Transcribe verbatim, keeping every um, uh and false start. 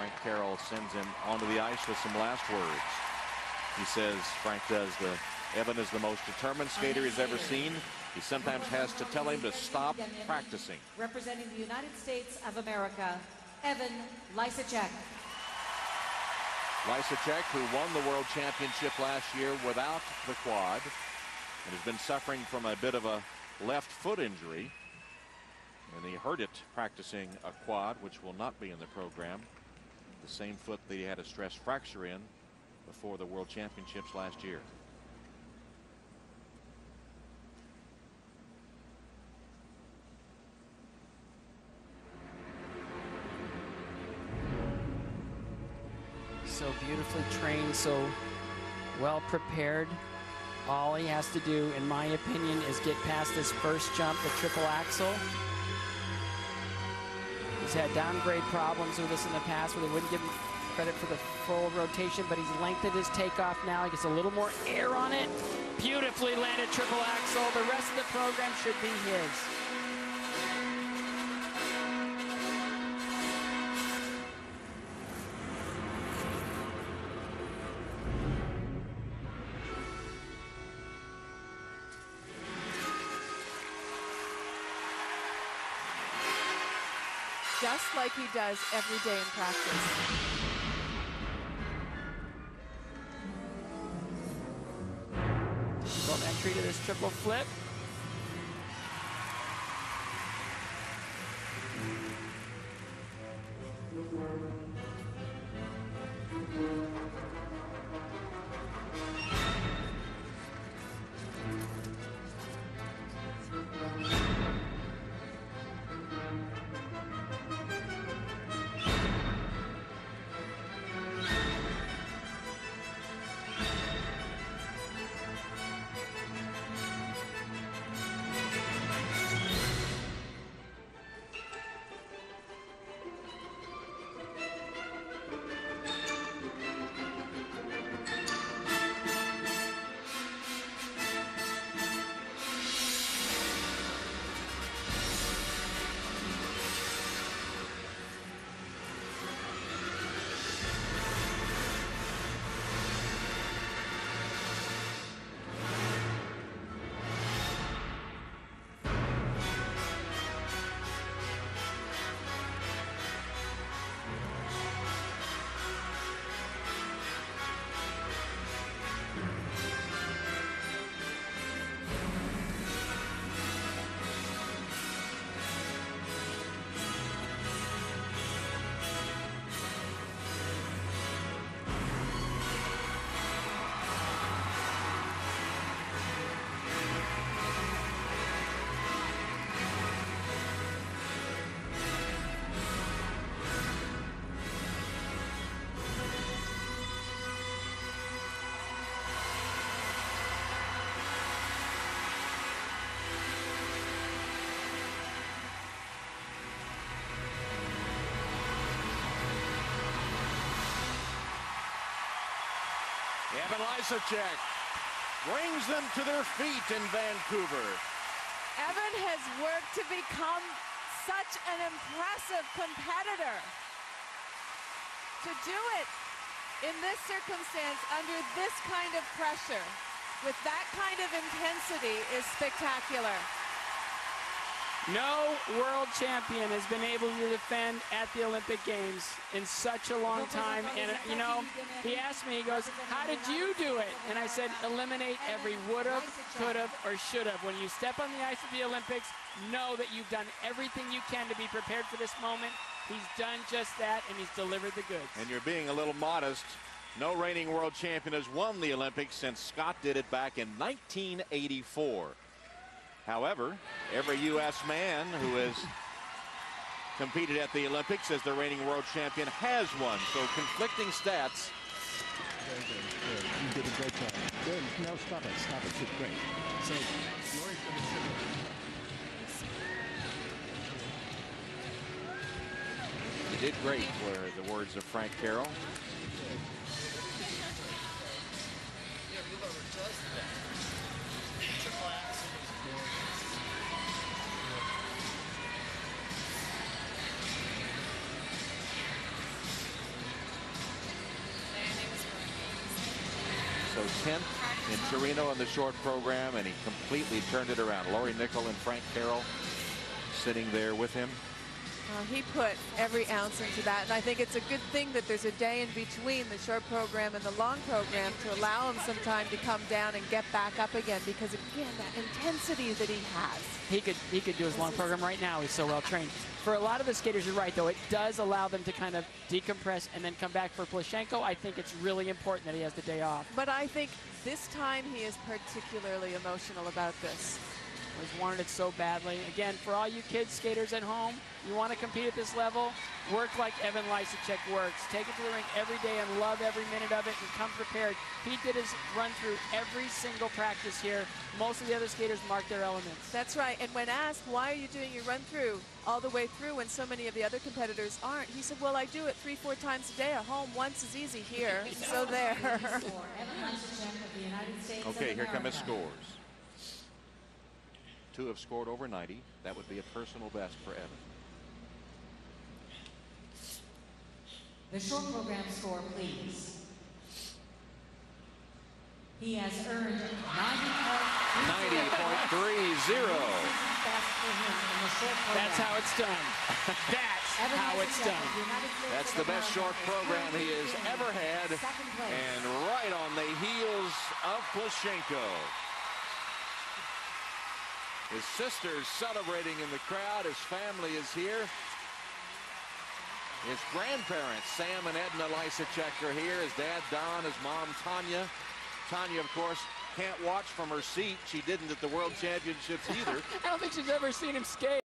Frank Carroll sends him onto the ice with some last words. He says, Frank does, the Evan is the most determined skater he's ever seen. He sometimes has to tell him to stop practicing. Representing the United States of America, Evan Lysacek. Lysacek, who won the World Championship last year without the quad and has been suffering from a bit of a left foot injury. And he hurt it practicing a quad, which will not be in the program. The same foot that he had a stress fracture in before the World Championships last year. So beautifully trained, so well prepared. All he has to do, in my opinion, is get past this first jump, the triple axel. He's had downgrade problems with this in the past where they wouldn't give him credit for the full rotation, but he's lengthened his takeoff now. He gets a little more air on it. Beautifully landed triple axel. The rest of the program should be his. Just like he does every day in practice. Well, entry to this triple flip. Evan Lysacek brings them to their feet in Vancouver. Evan has worked to become such an impressive competitor. To do it in this circumstance, under this kind of pressure, with that kind of intensity, is spectacular. No world champion has been able to defend at the Olympic Games in such a long time. And, you know, he asked me, he goes, how did you do it? And I said, eliminate every would've, could've, or should've. When you step on the ice of the Olympics, know that you've done everything you can to be prepared for this moment. He's done just that, and he's delivered the goods. And you're being a little modest. No reigning world champion has won the Olympics since Scott did it back in nineteen eighty-four. However, every U S man who has competed at the Olympics as the reigning world champion has won. So conflicting stats. Very good. Good. You did a great job. Good. No, stop it. Stop it. It's great. So, Lori's going to sit. You did great, were the words of Frank Carroll. So tenth in Torino in the short program, and he completely turned it around. Lori Nickel and Frank Carroll sitting there with him. Uh, he put every ounce into that, and I think it's a good thing that there's a day in between the short program and the long program to allow him some time to come down and get back up again, because again, that intensity that he has. He could he could do his long program right now. He's so well trained. For a lot of the skaters, you're right, though. It does allow them to kind of decompress and then come back. For Plushenko, I think it's really important that he has the day off. But I think this time he is particularly emotional about this. He's wanted it so badly. Again, for all you kids skaters at home, you want to compete at this level, work like Evan Lysacek works. Take it to the rink every day and love every minute of it and come prepared. He did his run through every single practice here. Most of the other skaters marked their elements. That's right. And when asked, why are you doing your run through all the way through when so many of the other competitors aren't, he said, well, I do it three, four times a day. At home, once is easy here. So there. Okay, here come his scores. Two have scored over ninety. That would be a personal best for Evan. The short program score, please. He has earned ninety point three zero. That's how it's done. That's how it's done. That's the best short program he has ever had. And right on the heels of Plushenko. His sister's celebrating in the crowd. His family is here. His grandparents, Sam and Edna Lysacek, are here. His dad, Don, his mom, Tanya. Tanya, of course, can't watch from her seat. She didn't at the World Championships either. I don't think she's ever seen him skate.